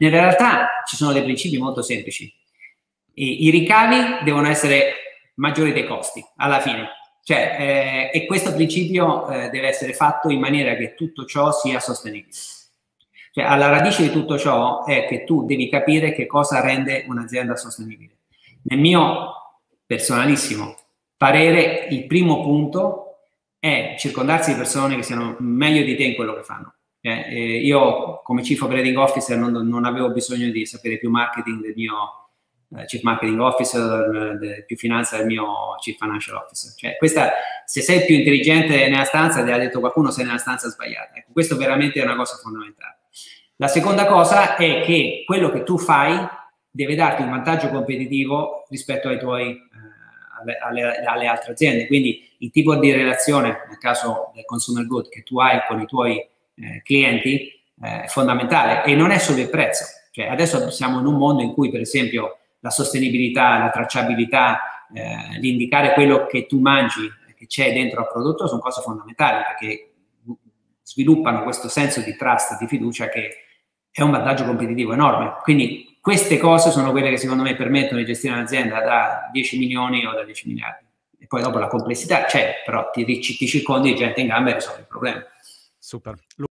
Nella realtà ci sono dei principi molto semplici. I ricavi devono essere maggiori dei costi, alla fine. Cioè, e questo principio deve essere fatto in maniera che tutto ciò sia sostenibile. Cioè, alla radice di tutto ciò è che tu devi capire che cosa rende un'azienda sostenibile. Nel mio personalissimo parere, il primo punto è circondarsi di persone che siano meglio di te in quello che fanno. Io come Chief Operating Officer non avevo bisogno di sapere più marketing del mio Chief Marketing Officer, più finanza del mio Chief Financial Officer. Cioè, se sei più intelligente nella stanza, ti ha detto qualcuno, sei nella stanza sbagliata. Ecco, questo veramente è una cosa fondamentale. La seconda cosa è che quello che tu fai deve darti un vantaggio competitivo rispetto ai tuoi, alle altre aziende. Quindi il tipo di relazione, nel caso del consumer good, che tu hai con i tuoi clienti è fondamentale, e non è solo il prezzo. Cioè, adesso siamo in un mondo in cui, per esempio, la sostenibilità, la tracciabilità, l'indicare quello che tu mangi, che c'è dentro al prodotto, sono cose fondamentali, perché sviluppano questo senso di trust, di fiducia, che è un vantaggio competitivo enorme. Quindi queste cose sono quelle che secondo me permettono di gestire un'azienda da 10 milioni o da 10 miliardi. E poi dopo la complessità c'è, però ti circondi di gente in gamba e risolvi il problema. Super.